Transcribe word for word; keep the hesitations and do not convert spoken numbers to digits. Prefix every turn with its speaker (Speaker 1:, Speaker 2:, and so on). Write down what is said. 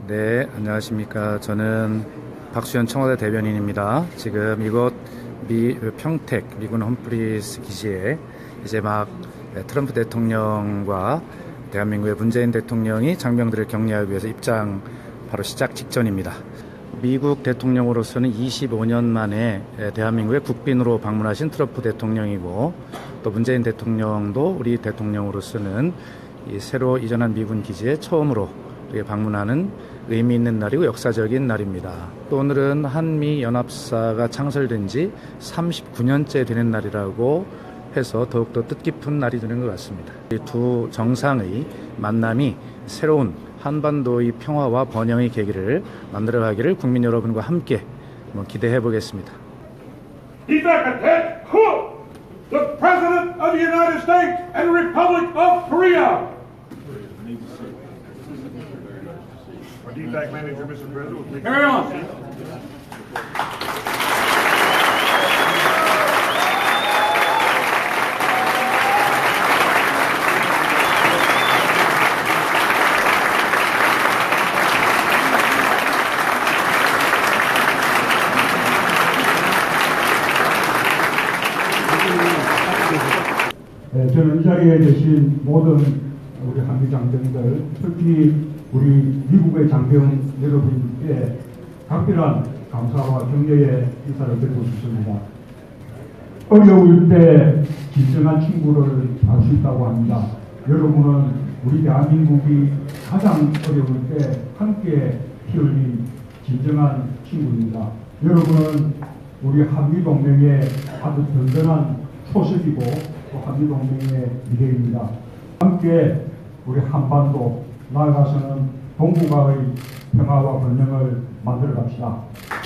Speaker 1: 네, 안녕하십니까. 저는 박수현 청와대 대변인입니다. 지금 이곳 미, 평택 미군 험프리스 기지에 이제 막 트럼프 대통령과 대한민국의 문재인 대통령이 장병들을 격려하기 위해서 입장 바로 시작 직전입니다. 미국 대통령으로서는 이십오 년 만에 대한민국의 국빈으로 방문하신 트럼프 대통령이고, 또 문재인 대통령도 우리 대통령으로서는 이 새로 이전한 미군 기지에 처음으로 방문하는 의미 있는 날이고 역사적인 날입니다. 또 오늘은 한미연합사가 창설된 지 삼십구 년째 되는 날이라고 해서 더욱더 뜻깊은 날이 되는 것 같습니다. 이 두 정상의 만남이 새로운 한반도의 평화와 번영의 계기를 만들어가기를 국민 여러분과 함께 한번 기대해 보겠습니다.
Speaker 2: The President of the United States and the Republic of Korea. Our D PAC manager, Mister President, will take carry on.
Speaker 3: 네, 저는 이 자리에 계신 모든 우리 한미 장병들, 특히 우리 미국의 장병 여러분께 각별한 감사와 격려의 인사를 드리고 싶습니다. 어려울 때 진정한 친구를 알 수 있다고 합니다. 여러분은 우리 대한민국이 가장 어려울 때 함께 피 흘린 진정한 친구입니다. 여러분은 우리 한미동맹의 아주 든든한 소식이고 한미동맹의 미래입니다. 함께 우리 한반도 나아가서는 동북아의 평화와 번영을 만들어 갑시다.